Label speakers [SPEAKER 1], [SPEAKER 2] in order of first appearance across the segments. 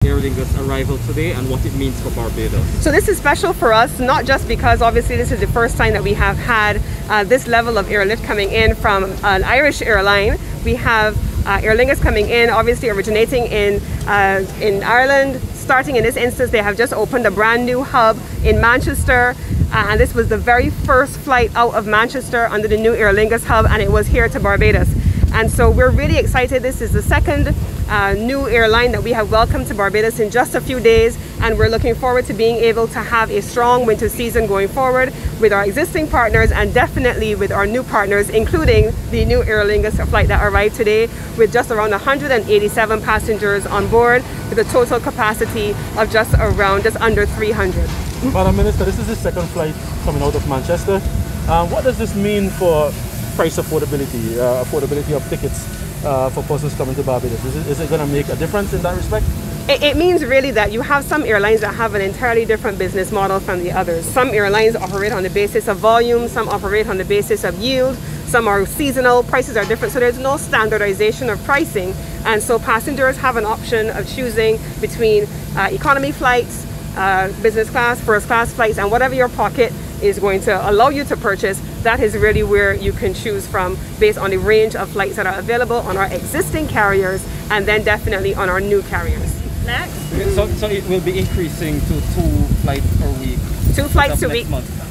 [SPEAKER 1] Aer Lingus arrival today and what it means for Barbados?
[SPEAKER 2] So this is special for us, not just because obviously this is the first time that we have had this level of airlift coming in from an Irish airline. We have Aer Lingus coming in, obviously originating in Ireland. Starting in this instance, they have just opened a brand new hub in Manchester. And this was the very first flight out of Manchester under the new Aer Lingus hub, and it was here to Barbados. And so we're really excited. This is the second new airline that we have welcomed to Barbados in just a few days, and we're looking forward to being able to have a strong winter season going forward with our existing partners and definitely with our new partners, including the new Aer Lingus flight that arrived today with just around 187 passengers on board with a total capacity of just under 300.
[SPEAKER 3] Madam Minister, this is the second flight coming out of Manchester. What does this mean for price affordability, affordability of tickets for persons coming to Barbados? Is it going to make a difference in that respect?
[SPEAKER 2] It means really that you have some airlines that have an entirely different business model from the others. Some airlines operate on the basis of volume, some operate on the basis of yield, some are seasonal, prices are different, so there's no standardization of pricing. And so passengers have an option of choosing between economy flights, business class, first class flights, and whatever your pocket is going to allow you to purchase, that is really where you can choose from based on the range of flights that are available on our existing carriers and then definitely on our new carriers. Next.
[SPEAKER 1] So it will be increasing to 2 flights per week.
[SPEAKER 2] 2 flights a week.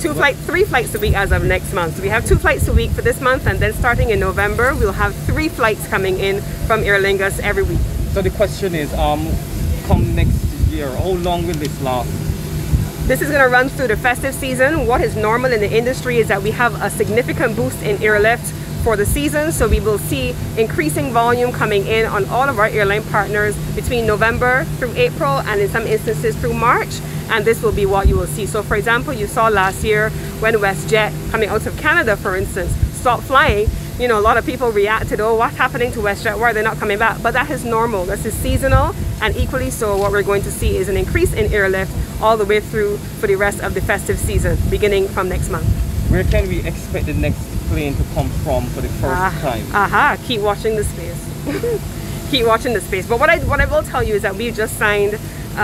[SPEAKER 2] 3 flights a week as of next month. So we have 2 flights a week for this month, and then starting in November, we'll have 3 flights coming in from Aer Lingus every week.
[SPEAKER 1] So the question is, come next year, how long will this last?
[SPEAKER 2] This is going to run through the festive season. What is normal in the industry is that we have a significant boost in airlift for the season, so we will see increasing volume coming in on all of our airline partners between November through April and in some instances through March, and this will be what you will see. So for example, you saw last year when WestJet, coming out of Canada for instance, stopped flying, you know, a lot of people reacted, oh, what's happening to WestJet, why are they not coming back? But that is normal, this is seasonal, and equally so what we're going to see is an increase in airlift all the way through for the rest of the festive season, beginning from next month.
[SPEAKER 1] Where can we expect the next plane to come from for the first time?
[SPEAKER 2] Keep watching the space. Keep watching the space. But what I will tell you is that we just signed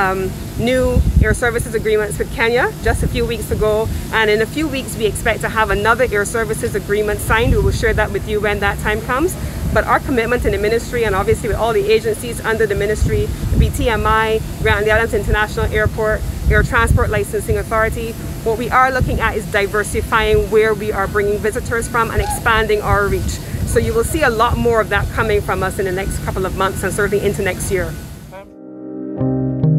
[SPEAKER 2] new air services agreements with Kenya just a few weeks ago, and in a few weeks we expect to have another air services agreement signed. We will share that with you when that time comes. But our commitment in the ministry, and obviously with all the agencies under the ministry, the BTMI, Grand Islands International Airport, Air Transport Licensing Authority, what we are looking at is diversifying where we are bringing visitors from and expanding our reach. So you will see a lot more of that coming from us in the next couple of months and certainly into next year.